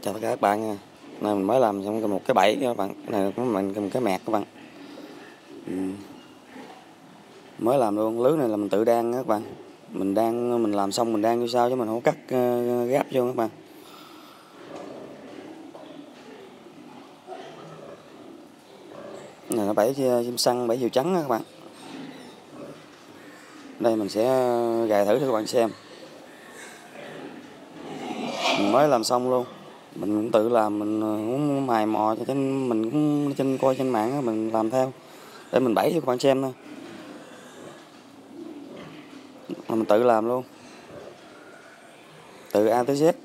Chào tất cả các bạn nha. Nay mình mới làm xong một cái bẫy các bạn. Cái này mình một cái mẹt các bạn. Mới làm luôn. Lưới này là mình tự đan các bạn. Mình làm xong mình đan như sao chứ mình không cắt gáp vô các bạn. Này là bẫy chim săn, bẫy diều trắng các bạn. Đây mình sẽ gài thử cho các bạn xem. Mình mới làm xong luôn. Mình cũng tự làm, mình cũng mài mò cho mình cũng coi trên mạng mình làm theo để mình bẫy cho các bạn xem thôi. Mình tự làm luôn. Từ A tới Z.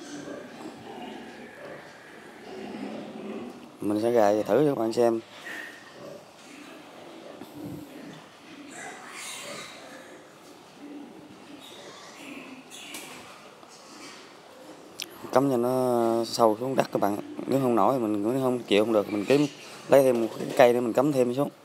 Mình sẽ gài thử cho các bạn xem. Cắm cho nó sâu xuống đất các bạn. Nếu không nổi thì mình cũng không chịu không được, mình kiếm lấy thêm một cái cây để mình cắm thêm xuống.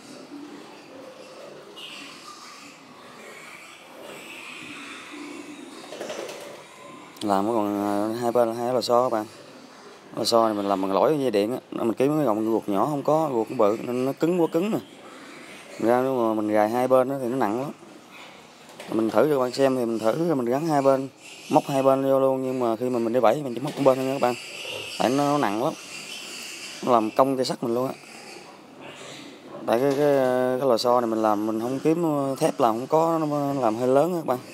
Làm có còn hai bên là hai lò xo các bạn. Lò xo này mình làm bằng lỗi dây điện á, mình kiếm cái gọng ruột nhỏ không có, ruột cũng bự nên nó cứng quá cứng nè. Ra nếu mà mình gài hai bên đó thì nó nặng lắm. Mình thử cho các bạn xem thì mình thử mình gắn hai bên, móc hai bên vô luôn, nhưng mà khi mà mình đi bẫy mình chỉ móc một bên thôi nha các bạn. Tại nó nặng lắm. Nó làm cong cây sắt mình luôn á. Tại cái lò xo này mình làm mình không kiếm thép làm không có, nó làm hơi lớn các bạn.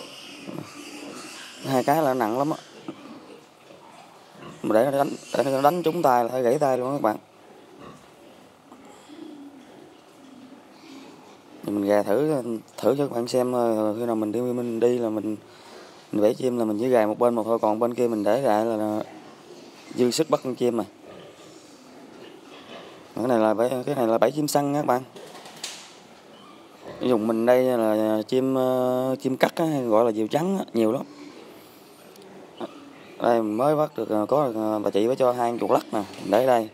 Hai cái là nặng lắm á. Để nó đánh trúng tay là gãy tay luôn đó các bạn. Thì mình gài thử cho các bạn xem thôi. Khi nào mình đi là mình bẫy chim là mình chỉ gài một bên một thôi, còn bên kia mình để lại là dư sức bắt con chim mà. Cái này là bẫy chim săn các bạn. Dùng mình đây là chim cắt á, hay gọi là diều trắng á, nhiều lắm. Đây mình mới bắt được, có bà chị mới cho 2 chuột lắc nè, để đây.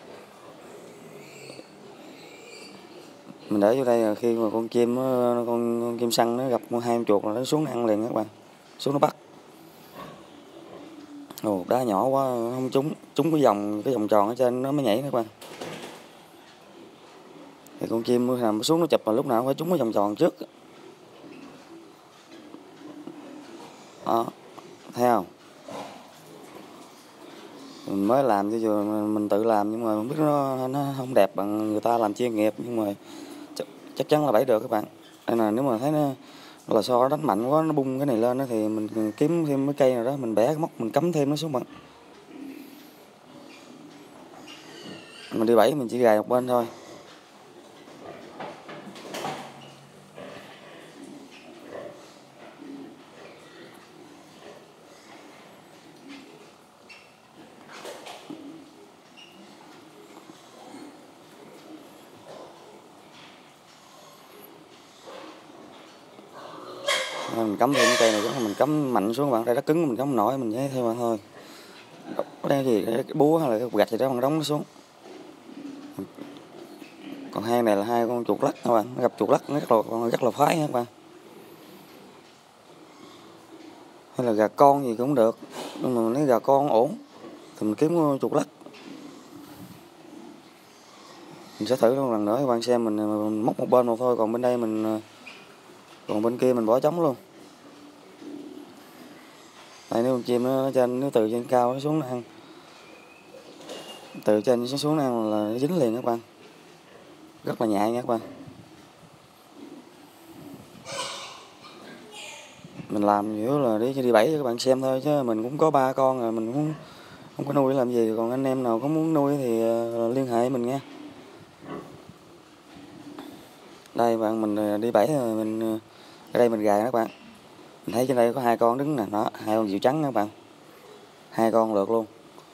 Mình để vô đây khi mà con chim săn nó gặp 2 chuột là nó xuống nó ăn liền các bạn. Xuống nó bắt. Ồ, đá nhỏ quá không trúng cái vòng tròn ở trên nó mới nhảy các bạn. Thì con chim nằm xuống nó chụp mà lúc nào cũng phải trúng cái vòng tròn trước. Đó, thấy không? Mình mới làm cho dù mình tự làm nhưng mà không biết nó không đẹp bằng người ta làm chuyên nghiệp, nhưng mà chắc chắn là bẫy được các bạn. Nên là nếu mà thấy nó lò xo đánh mạnh quá, nó bung cái này lên đó thì mình kiếm thêm cái cây nào đó mình bẻ cái móc mình cắm thêm nó xuống bạn. Mình đi bẫy mình chỉ gài một bên thôi. Mình cắm thêm cái cây này mình cắm mạnh xuống bạn, đây đất cứng mình cắm nổi mình thấy theo bạn thôi. Có đây gì cái búa hay là cái gạch gì đó bằng đóng nó xuống. Còn hai này là 2 con chuột lắc các bạn, nó gặp chuột lắc rất là phái các bạn. Hay là gà con gì cũng được, nhưng mà nếu gà con ổn thì mình kiếm chuột lắc. Mình sẽ thử một lần nữa các bạn xem, mình móc một bên một thôi, còn còn bên kia mình bỏ trống luôn. Đây nếu con chim nó từ trên cao nó xuống nó ăn, từ trên xuống nó ăn là nó dính liền các bạn, rất là nhạy nha các bạn. Mình làm chủ yếu là đi bẫy cho các bạn xem thôi, chứ mình cũng có 3 con rồi, mình cũng không có nuôi làm gì. Còn anh em nào có muốn nuôi thì liên hệ mình nha. Đây bạn, mình đi bẫy rồi, ở đây mình gài các bạn. Mình thấy trên đây có 2 con đứng nè, đó, 2 con diều trắng các bạn, 2 con lượt luôn.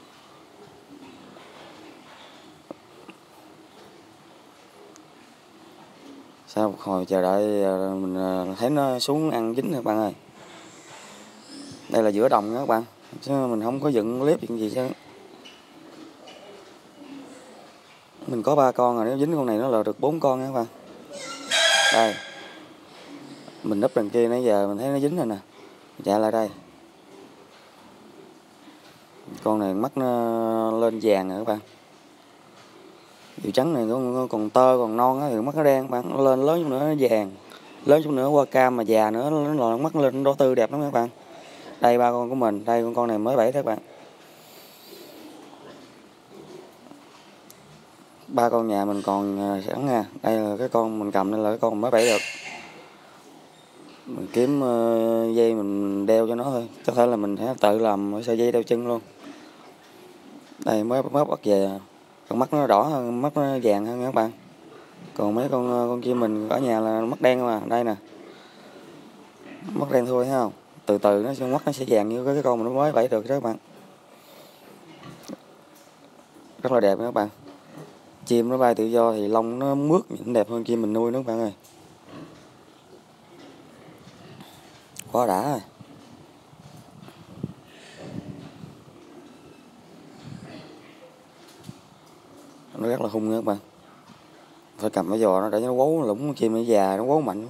Sau một hồi chờ đợi mình thấy nó xuống ăn dính các bạn ơi. Đây là giữa đồng đó các bạn, chứ mình không có dựng clip gì chứ. Mình có 3 con rồi, nếu dính con này nó là được 4 con nha các bạn. Đây, mình núp đằng kia nãy giờ mình thấy nó dính rồi nè, chạy lại đây. Con này mắt nó lên vàng rồi các bạn. Diều trắng này nó còn tơ còn non á thì mắt nó đen các bạn, nó lên lớn chút nữa nó vàng, lớn chút nữa qua cam mà già nữa nó lòi mắt lên đỏ tươi đẹp lắm các bạn. Đây ba con của mình, đây con này mới 7 các bạn. Ba con nhà mình còn sẵn nha. Đây là cái con mình cầm, đây là cái con mới 7 được. Mình kiếm dây mình đeo cho nó thôi, có thể là mình sẽ tự làm sợi dây đeo chân luôn. Đây mới bắt về, con mắt nó đỏ hơn, mắt nó vàng hơn các bạn. Còn mấy con chim mình ở nhà là mắt đen mà, đây nè, mắt đen thui thấy không, từ từ nó mắt nó sẽ vàng như cái con mình nó mới 7 được đó các bạn. Rất là đẹp các bạn. Chim nó bay tự do thì lông nó mướt nhìn đẹp hơn chim mình nuôi nữa các bạn ơi. Quá đã rồi. Nó rất là hung nha các bạn. Phải cầm cái giò nó để nó quấu lũng chim nó già, nó quấu mạnh.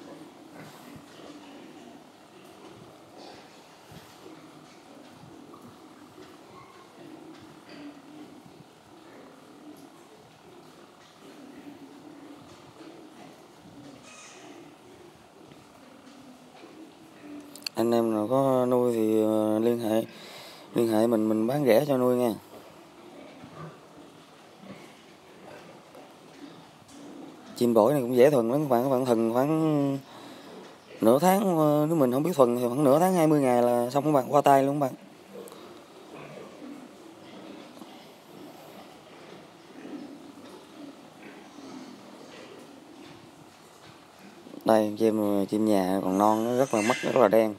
Anh em nào có nuôi thì liên hệ mình bán rẻ cho nuôi nha. Chim bổi này cũng dễ thuần lắm các bạn thuần khoảng nửa tháng, nếu mình không biết thuần thì khoảng nửa tháng 20 ngày là xong các bạn, qua tay luôn các bạn. Đây chim nhà còn non, nó rất là mắt rất là đen.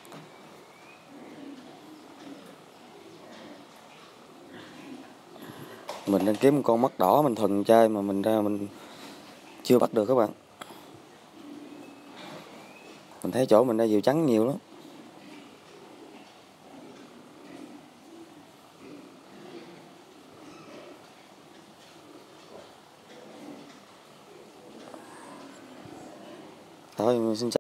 Mình đang kiếm một con mắt đỏ mình thuần chơi mà mình chưa bắt được các bạn. Mình thấy chỗ mình đây diều trắng nhiều lắm. Thôi mình xin chào.